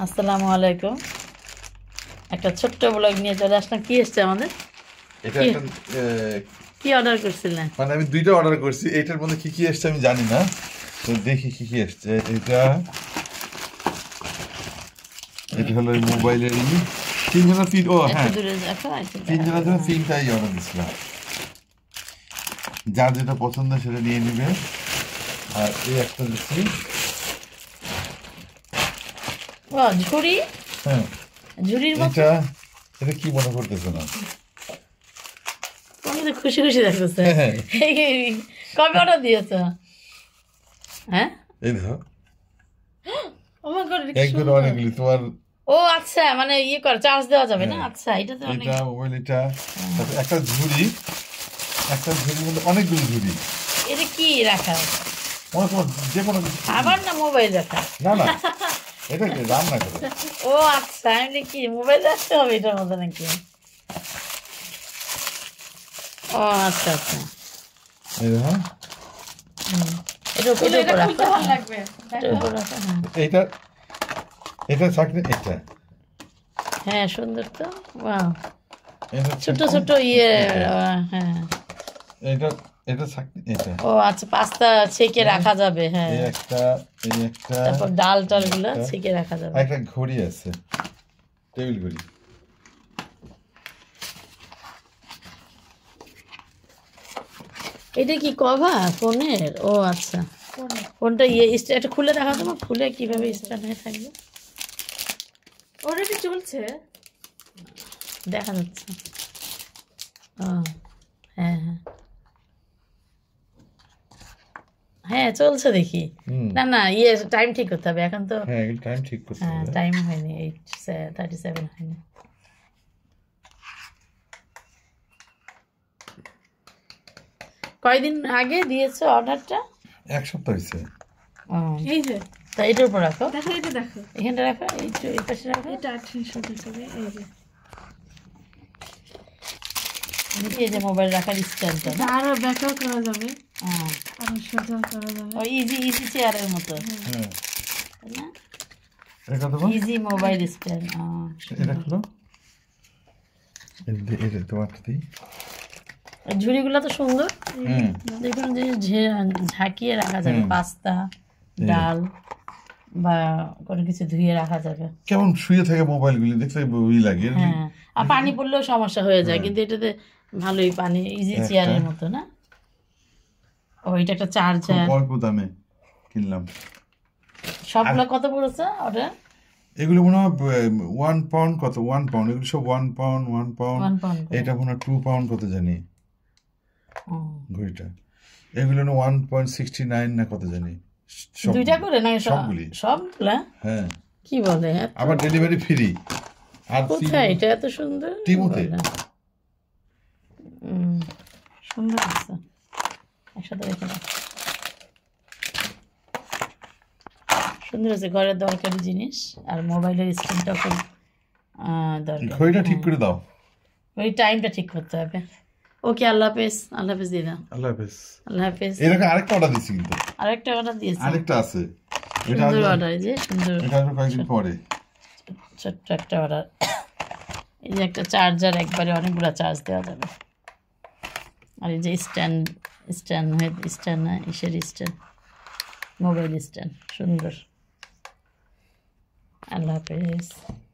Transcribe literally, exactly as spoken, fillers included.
আসসালামু আলাইকুম। একটা ছোট্ট ব্লগ নিয়ে চলে আসলাম। কি এসছে আমাদের? এটা একটা কি অর্ডার করছিলেন? মানে আমি দুইটা অর্ডার করছি, এটার মধ্যে কি কি এসছে আমি জানি না, তো দেখি কি কি এসছে। এটা এটা হলো মোবাইলের তিনজনের ফিন। ও হ্যাঁ, তিনজনের জন্য তিনটাই অর্ডার দিচ্ছিলাম, যার যেটা পছন্দ সেটা নিয়ে নেবে। আর এই একটা দিচ্ছি, ঝুড়ি। হ্যাঁ ঝুড়ির এটা এটা কি মনে করতেছে না, খুশি খুশি দেখতেছে। কবে অর্ডার দিয়েছ? হ্যাঁ এই দেখো অনেকগুলি তোমার। ও আচ্ছা, মানে ইয়ে করে চার্জ দেওয়া যাবে না? আচ্ছা, এটা তো এটা মোবাইল, এটা একটা ঝুড়ি, একটা ঝুড়ির মধ্যে অনেকগুলো ঝুড়ি। এটা কি রাখা? যে কোনো আবার না মোবাইল রাখা? না না, এটা কি রান্না করে? ও আচ্ছা, আমি কি মোবাইল রাখতে হবে এটার মধ্যে নাকি? ও আচ্ছা আচ্ছা, এটা উপরে রাখতে লাগবে। এটা এটা চাকরি, এটা হ্যাঁ সুন্দর তো। ওয়াও, ছোট ছোট ইয়ে। হ্যাঁ এটা এটা চাকরি, এটা ও আচ্ছা, পাস্তা ছেঁকে রাখা যাবে। হ্যাঁ এই একটা, এই একটা, তারপর ডাল টাল গুলো ছেঁকে রাখা যাবে। একটা ঘড়ি আছে, টেবিল ঘড়ি। এটা কি কভার ফোনের? ও আচ্ছা, ফোনটা ইয়ে এটা খুলে দেখা যাবে, খুলে কিভাবে স্ট্যান্ড হয়ে থাকবে। অলরেডি চলছে, দেখা যাচ্ছে। ও হ্যাঁ হ্যাঁ হ্যাঁ চলছে দেখি। না না, ইয়ে টাইম ঠিক করতে হবে এখন তো। হ্যাঁ টাইম ঠিক করতে হবে, হ্যাঁ টাইম হয়নি, এইট থার্টি সেভেন হয়নি। কয়দিন আগে দিয়েছো অর্ডারটা? এক সপ্তাহ হয়েছে। এই যে তা এটার উপর রাখো, দেখো, এটা দেখো, এখানটা রাখো, এই এই পাশে রাখো। এটা আঠারোশো টাকা। এই যে এই যে মোবাইল রাখার স্ট্যান্ডটা, আরো ব্যাকআপ করা যাবে, হ্যাঁ আরো সোজা করা যাবে। ও ইজি ইজি চেয়ারের মতো, হ্যাঁ তাই না? এটা তো ইজি মোবাইল স্ট্যান্ড। এটা হলো এই যে তোমারটা দিই। ঝুড়িগুলো তো সুন্দর, দেখুন যে ঝাঁকিয়ে রাখা যাবে, পাস্তা ডাল বা কোনো কিছু ধুয়ে রাখা যাবে। কেমন শুয়ে থাকে মোবাইলগুলি, দেখতে ওই লাগে। হ্যাঁ, আর পানি পড়লেও সমস্যা হয়ে যায়, কিন্তু এটাতে ভালোই পানি, ইজি চেয়ারের মতো না? ও এটা একটা চার্জার, অল্প দামে কিনলাম। সবগুলো কত পড়েছে অর্ডার? এগুলো মনে হয় ওয়ান পাউন্ড কত, ওয়ান পাউন্ড এগুলো সব ওয়ান পাউন্ড ওয়ান পাউন্ড এটা মনে হয় টু পাউন্ড কত জানি ঘড়িটা। এগুলো না ওয়ান পয়েন্ট সিক্সটি নাইন না কত জানি। দুইটা করে না সবগুলি? সবগুলা? হ্যাঁ। কি বলে, আবার ডেলিভারি ফ্রি। আর কোথায় এটা এত সুন্দর? টিমোতে সুন্দর আছে, একসাথে রেখে দাও। সুন্দর আছে, ঘরের দরকারি জিনিস। আর মোবাইলের স্ক্রিনটাও খুব দরকার। ঘড়িটা ঠিক করে দাও, ওই টাইমটা ঠিক করতে হবে। ওকে, আল্লাহ হাফেজ। আল্লাহ হাফেজ দিদা। আল্লাহ হাফেজ। আল্লাহ হাফেজ। এরকম আরেকটা অর্ডার দিছি, কিন্তু আরেকটা অর্ডার দিয়েছি, আরেকটা আছে। এটা সুন্দর অর্ডার, যে সুন্দর, এটা আসবে কয়েকদিন পরে। ছোট্ট একটা অর্ডার। এই যে একটা চার্জার, একবারে অনেকগুলো চার্জ দেওয়া যাবে। আর এই যে স্ট্যান্ড, স্ট্যান্ড হয়ে স্ট্যান্ড না ইসের স্ট্যান্ড, মোবাইল স্ট্যান্ড, সুন্দর। আল্লাহ হাফেজ।